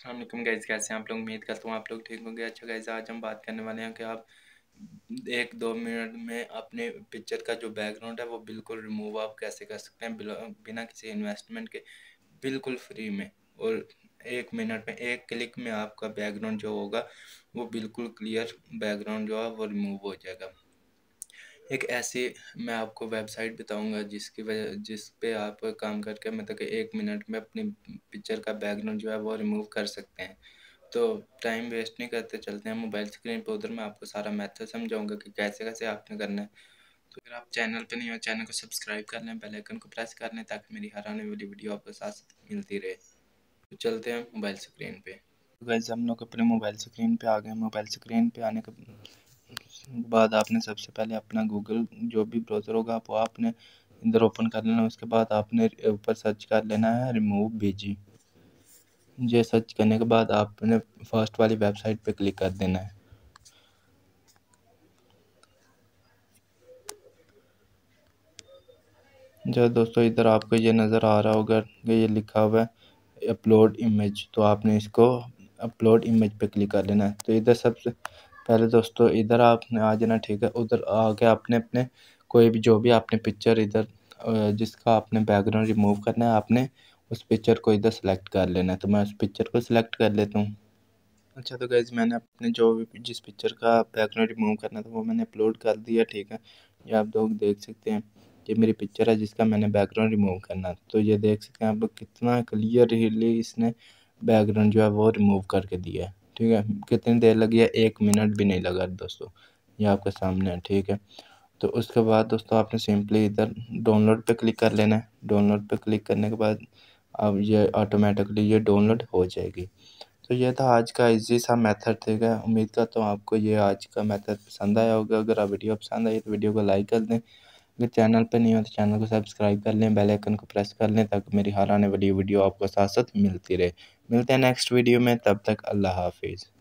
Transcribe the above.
अस्सलाम गाइज़, कैसे हैं आप लोग। उम्मीद करता हूँ आप लोग ठीक होंगे। अच्छा गाइज़, आज हम बात करने वाले हैं कि आप 1-2 मिनट में अपने पिक्चर का जो बैकग्राउंड है वो बिल्कुल रिमूव आप कैसे कर सकते हैं बिना किसी इन्वेस्टमेंट के, बिल्कुल फ्री में। और 1 मिनट में, एक क्लिक में आपका बैकग्राउंड जो होगा वो बिल्कुल क्लियर बैकग्राउंड जो है वो रिमूव हो जाएगा। एक ऐसी मैं आपको वेबसाइट बताऊंगा जिस पे आप काम करके मतलब कि 1 मिनट में अपनी पिक्चर का बैकग्राउंड जो है वो रिमूव कर सकते हैं। तो टाइम वेस्ट नहीं करते, चलते हैं मोबाइल स्क्रीन पे। उधर मैं आपको सारा मेथड समझाऊंगा कि कैसे कैसे आपने करना है। तो अगर आप चैनल पे नहीं हो, चैनल को सब्सक्राइब कर लें, बेल आइकन को प्रेस कर लें ताकि मेरी हर आने वाली वीडियो आपको साथ साथ मिलती रहे। तो चलते हैं मोबाइल स्क्रीन पे। तो गाइस, हम लोग अपने मोबाइल स्क्रीन पे आ गए। मोबाइल स्क्रीन पे आने के बाद आपने सबसे पहले अपना गूगल जो भी ब्राउज़र होगा वो आपने इधर ओपन कर लेना। उसके बाद आपने ऊपर सर्च कर लेना है रिमूव बीजी। ये सर्च करने के बाद आपने फर्स्ट वाली वेबसाइट पे क्लिक कर देना है। जो दोस्तों इधर आपको ये नज़र आ रहा होगा कि ये लिखा हुआ है अपलोड इमेज, तो आपने इसको अपलोड इमेज पे क्लिक कर लेना है। तो इधर सबसे पहले दोस्तों इधर आपने आ जाना, ठीक है। उधर आके आपने अपने कोई भी जो भी आपने पिक्चर इधर जिसका आपने बैकग्राउंड रिमूव करना है, आपने उस पिक्चर को इधर सेलेक्ट कर लेना है। तो मैं उस पिक्चर को सिलेक्ट कर लेता हूँ। अच्छा, तो गाइज़ मैंने अपने जो भी जिस पिक्चर का बैकग्राउंड रिमूव करना था वो मैंने अपलोड कर दिया, ठीक है। ये आप लोग देख सकते हैं, ये मेरी पिक्चर है जिसका मैंने बैकग्राउंड रिमूव करना। तो ये देख सकते हैं आप लोग कितना क्लियरली इसने बैकग्राउंड जो है वो रिमूव करके दिया है, ठीक है। कितनी देर लगी है, 1 मिनट भी नहीं लगा दोस्तों। ये आपके सामने है, ठीक है। तो उसके बाद दोस्तों आपने सिंपली इधर डाउनलोड पे क्लिक कर लेना है। डाउनलोड पे क्लिक करने के बाद अब ये ऑटोमेटिकली ये डाउनलोड हो जाएगी। तो ये था आज का इजी सा मेथड, ठीक है। उम्मीद करता हूँ आपको ये आज का मेथड पसंद आया होगा। अगर आप वीडियो पसंद आई तो वीडियो को लाइक कर दें। अगर चैनल पर नहीं हो तो चैनल को सब्सक्राइब कर लें, बेल आइकन को प्रेस कर लें ताकि मेरी हर आने वाली वीडियो आपको साथ साथ मिलती रहे। मिलते हैं नेक्स्ट वीडियो में, तब तक अल्लाह हाफिज़।